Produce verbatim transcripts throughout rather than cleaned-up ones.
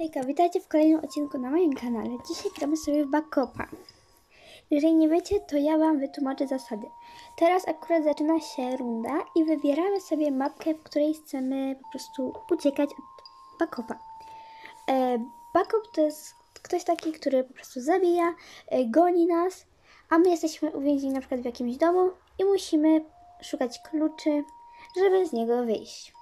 Hejka, witajcie w kolejnym odcinku na moim kanale. Dzisiaj gramy sobie w Backupa. Jeżeli nie wiecie, to ja wam wytłumaczę zasady. Teraz akurat zaczyna się runda i wybieramy sobie mapkę, w której chcemy po prostu uciekać od Backupa. E, Backup to jest ktoś taki, który po prostu zabija, e, goni nas, a my jesteśmy uwięzieni na przykład w jakimś domu i musimy szukać kluczy, żeby z niego wyjść.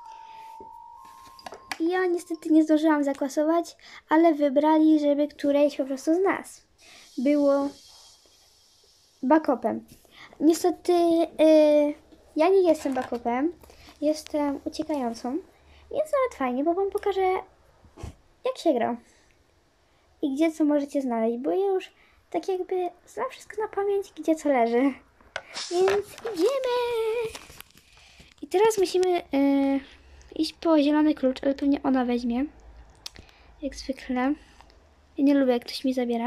Ja niestety nie zdążyłam zagłosować, ale wybrali, żeby któreś po prostu z nas było Backupem. Niestety yy, ja nie jestem Backupem, jestem uciekającą, więc nawet fajnie, bo wam pokażę, jak się gra i gdzie co możecie znaleźć, bo ja już tak jakby znam wszystko na pamięć, gdzie co leży. Więc idziemy! I teraz musimy yy, iść po zielony klucz, ale pewnie ona weźmie. Jak zwykle. Ja nie lubię, jak ktoś mi zabiera.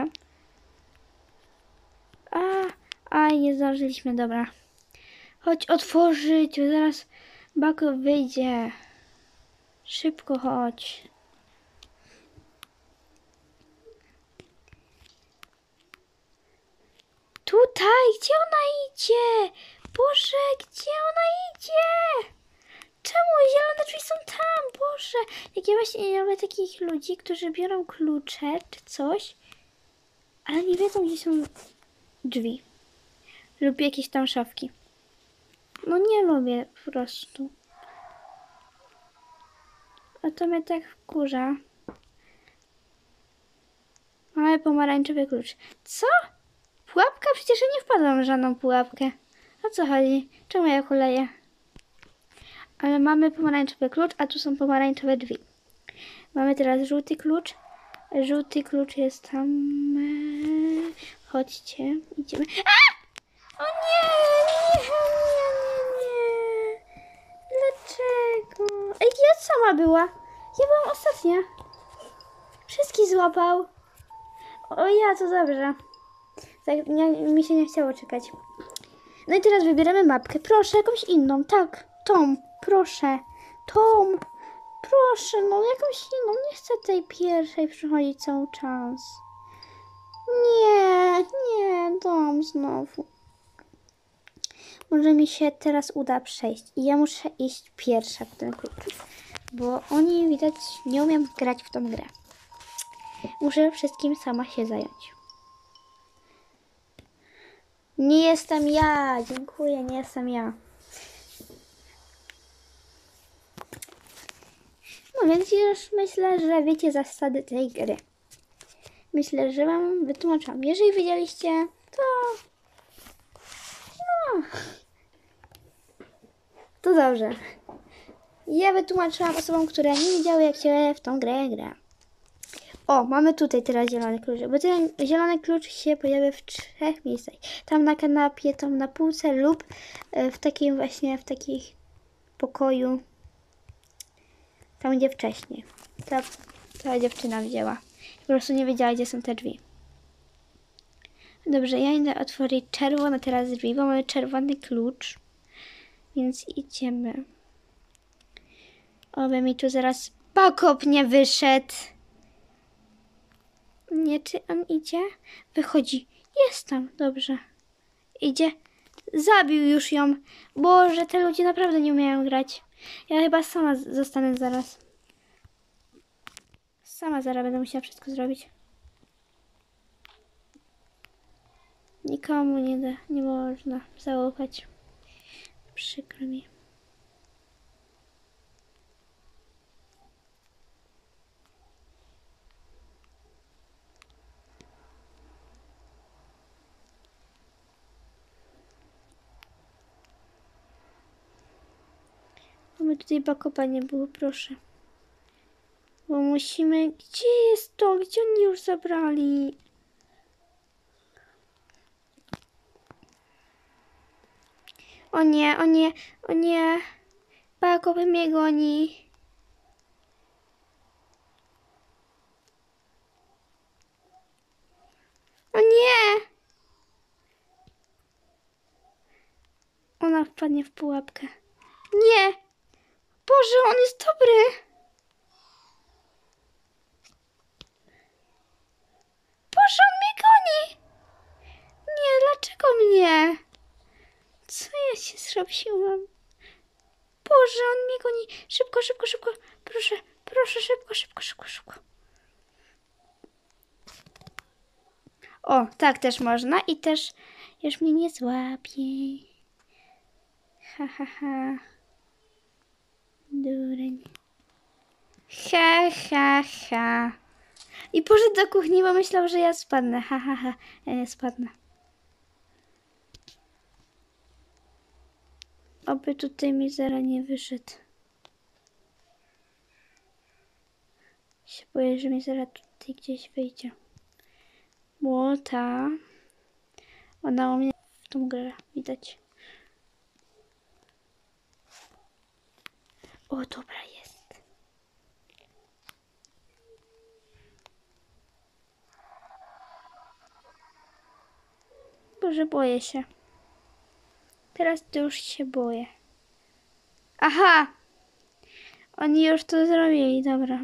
A, aj, nie zdążyliśmy, dobra. Chodź otworzyć, bo zaraz Backup wyjdzie. Szybko chodź. Tutaj, gdzie ona idzie? Boże, gdzie ona idzie? Czemu zielone drzwi są tam? Boże, jak ja właśnie nie lubię takich ludzi, którzy biorą klucze czy coś, ale nie wiedzą, gdzie są drzwi lub jakieś tam szafki. No nie lubię po prostu. A to mnie tak wkurza. Mamy pomarańczowy klucz. Co? Pułapka? Przecież ja nie wpadłam w żadną pułapkę. O co chodzi? Czemu ja kuleję? Ale mamy pomarańczowy klucz, a tu są pomarańczowe drzwi. Mamy teraz żółty klucz. Żółty klucz jest tam. Chodźcie, idziemy. A! O nie, nie, nie, nie, nie. Dlaczego? Ej, ja sama była. Ja byłam ostatnia. Wszystkich złapał. O ja, to dobrze. Tak, nie, mi się nie chciało czekać. No i teraz wybieramy mapkę. Proszę, jakąś inną. Tak, tą. Proszę. Tą. Proszę, no jakąś inną. Nie chcę tej pierwszej przychodzić cały czas. Nie, nie, dom znowu. Może mi się teraz uda przejść. I ja muszę iść pierwsza w ten klucz. Bo oni, widać, nie umiem grać w tą grę. Muszę wszystkim sama się zająć. Nie jestem ja. Dziękuję, nie jestem ja. No więc już myślę, że wiecie zasady tej gry. Myślę, że wam wytłumaczyłam. Jeżeli wiedzieliście, to... No... To dobrze. Ja wytłumaczyłam osobom, które nie wiedziały, jak się w tą grę gra. O, mamy tutaj teraz zielony klucz, bo ten zielony klucz się pojawia w trzech miejscach. Tam na kanapie, tam na półce lub w takim właśnie, w takim pokoju. Tam, gdzie wcześniej. Ta, ta dziewczyna wzięła. Po prostu nie wiedziała, gdzie są te drzwi. Dobrze, ja idę otworzyć czerwone teraz drzwi, bo mamy czerwony klucz. Więc idziemy. Oby mi tu zaraz Backup nie wyszedł. Nie, czy on idzie? Wychodzi. Jest tam, dobrze. Idzie. Zabił już ją. Boże, te ludzie naprawdę nie umieją grać. Ja chyba sama zostanę zaraz. Sama zaraz będę musiała wszystko zrobić. Nikomu nie da, nie można zaufać. Przykro mi. Mamy tutaj Backupa nie było, proszę. Bo musimy... Gdzie jest to? Gdzie oni już zabrali? O nie, o nie, o nie. Backup mnie goni. O nie! Ona wpadnie w pułapkę. Nie! Boże, on jest dobry! zrobiłam? Boże, on mnie goni. Szybko, szybko, szybko. Proszę, proszę, szybko, szybko, szybko, szybko. O, tak też można i też już mnie nie złapie. Ha, ha, ha. Dureń. Ha, ha, ha. I poszedł do kuchni, bo myślał, że ja spadnę. Ha, ha, ha. Ja nie spadnę. Oby tutaj mi zaraz nie wyszedł. Się boję, że mi zaraz tutaj gdzieś wyjdzie. Młota. Ona u mnie w tą grę widać. O, dobra jest. Boże, boję się. Teraz to już się boję. Aha! Oni już to zrobili, dobra.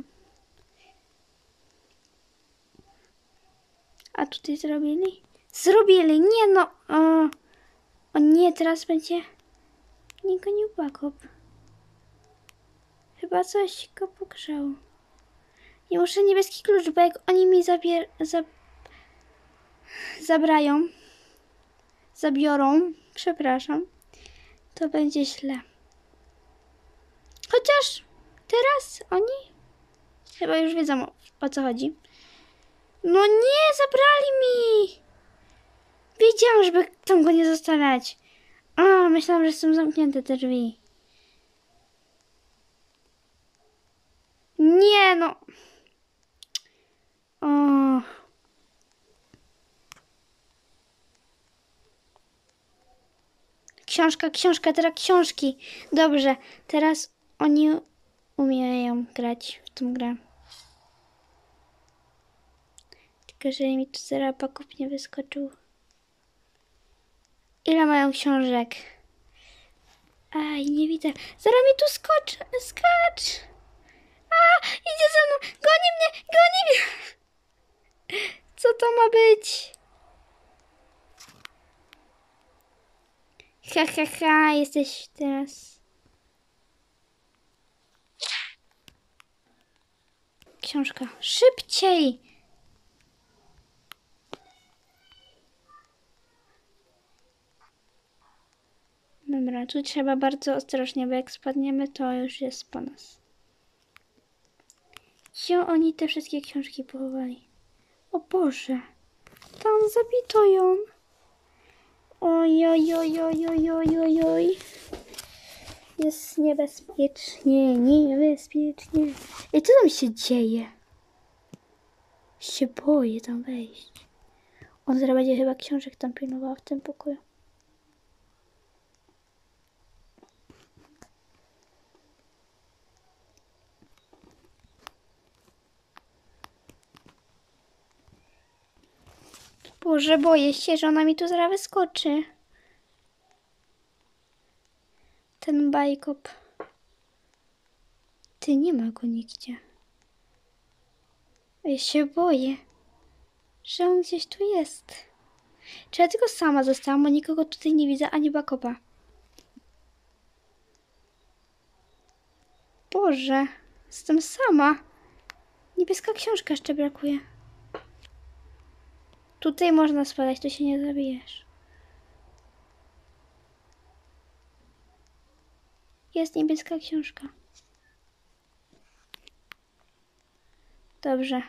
A tutaj zrobili? Zrobili! Nie no! O, o nie, teraz będzie... Nie gonił Bakop. Chyba coś go pogrzało. I muszę niebieski klucz, bo jak oni mi zabier... Zab... zabrają... Zabiorą, przepraszam, to będzie źle. Chociaż teraz oni chyba już wiedzą o, o co chodzi. No nie, zabrali mi! Wiedziałam, żeby tam go nie zostawiać. A, myślałam, że są zamknięte te drzwi. Nie no. O. Książka, książka, teraz książki. Dobrze, teraz oni umieją grać w tą grę. Tylko jeżeli mi tu zaraz Bakop nie wyskoczył. Ile mają książek? Aj, nie widzę. Zaraz mi tu skocz, skacz. A, idzie ze mną. Goni mnie, goni mnie. Co to ma być? Ha, ha, ha, jesteś teraz. Książka. Szybciej. Dobra, tu trzeba bardzo ostrożnie, bo jak spadniemy, to już jest po nas. Gdzie oni te wszystkie książki pochowali? O Boże, tam zabito ją. Oj, oj, oj, oj, oj, oj, oj, oj. Jest niebezpiecznie, niebezpiecznie. I co tam się dzieje? Się boję tam wejść. On zaraz będzie chyba książek tam pilnował w tym pokoju. Boże, boję się, że ona mi tu zaraz wyskoczy. Ten Bakop. Ty, nie ma go nigdzie. Ja się boję, że on gdzieś tu jest. Czy ja tylko sama zostałam, bo nikogo tutaj nie widzę, ani Bakopa. Boże, jestem sama. Niebieska książka jeszcze brakuje. Tutaj można spadać, to się nie zabijesz. Jest niebieska książka. Dobrze.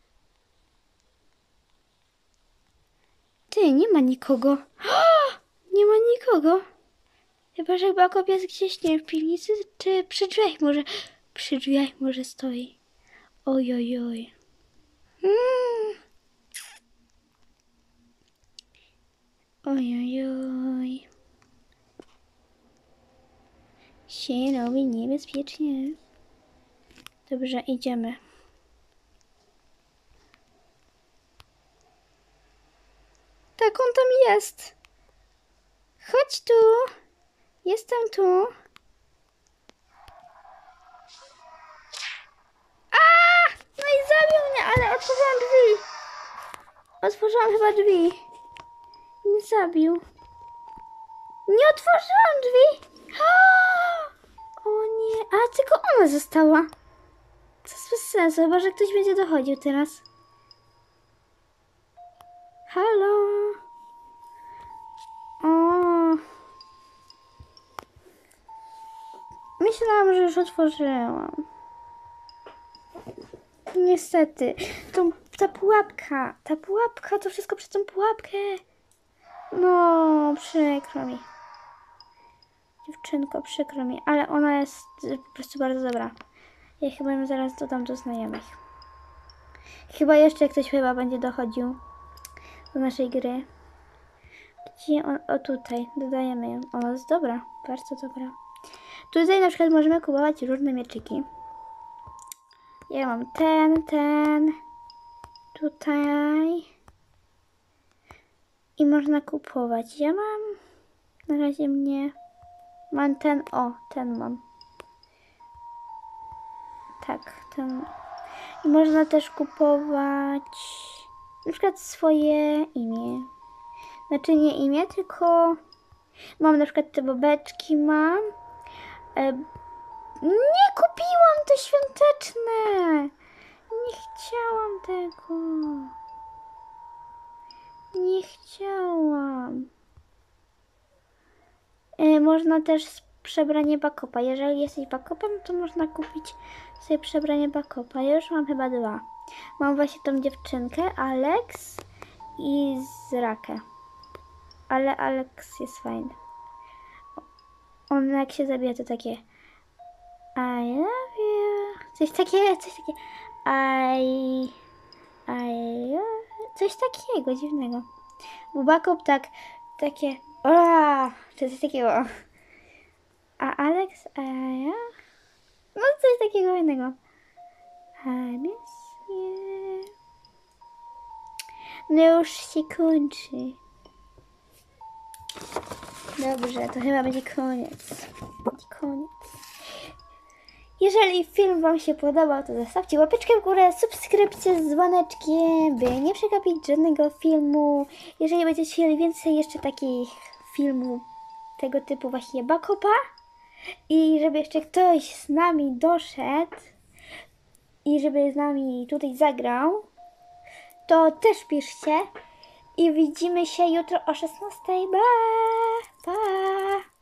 Ty, nie ma nikogo. Nie ma nikogo. Chyba, że Bakop jest gdzieś, nie w piwnicy, czy przy drzwiach może. Przy drzwiach może stoi. Oj, oj, oj. Mm. Oj, oj, oj. Się robi niebezpiecznie. Dobrze, idziemy. Tak, on tam jest. Chodź tu. Jestem tu. A! No i zabił mnie, ale otworzyłam drzwi. Otworzyłam chyba drzwi. Nie zabił. Nie otworzyłam drzwi. O nie, a tylko ona została. To jest bez sensu, chyba że ktoś będzie dochodził teraz. Halo? O. Myślałam, że już otworzyłam. Niestety. To, ta pułapka. Ta pułapka, to wszystko przez tą pułapkę. No, przykro mi. Dziewczynko, przykro mi. Ale ona jest po prostu bardzo dobra. Ja chyba ją zaraz dodam do znajomych. Chyba jeszcze ktoś chyba będzie dochodził do naszej gry. Gdzie on? O, tutaj. Dodajemy ją. Ona jest dobra. Bardzo dobra. Tutaj na przykład możemy kupować różne mieczyki. Ja mam ten, ten. Tutaj. I można kupować. Ja mam... Na razie mnie... Mam ten... O, ten mam. Tak, ten... I można też kupować... Na przykład swoje imię. Znaczy nie imię, tylko... Mam na przykład te bobeczki, mam. E... Nie kupiłam te świąteczne! Nie chciałam tego. Nie chciałam. E, można też przebranie Bakopa. Jeżeli jesteś Bakopem, to można kupić sobie przebranie Bakopa. Ja już mam chyba dwa. Mam właśnie tą dziewczynkę, Alex i Zrakę. Ale Alex jest fajny. On jak się zabija, to takie I love you. Coś takie, coś takie I... I love... Coś takiego dziwnego. Bo Bakop tak, takie ola, coś takiego. A Alex, a ja? No coś takiego innego. I miss you. No już się kończy. Dobrze, to chyba będzie koniec. Będzie koniec. Jeżeli film Wam się podobał, to zostawcie łapeczkę w górę, subskrypcję z dzwoneczkiem, by nie przegapić żadnego filmu. Jeżeli będziecie chcieli więcej jeszcze takich filmów tego typu właśnie Bakopa i żeby jeszcze ktoś z nami doszedł i żeby z nami tutaj zagrał, to też piszcie i widzimy się jutro o szesnastej. Pa! Pa!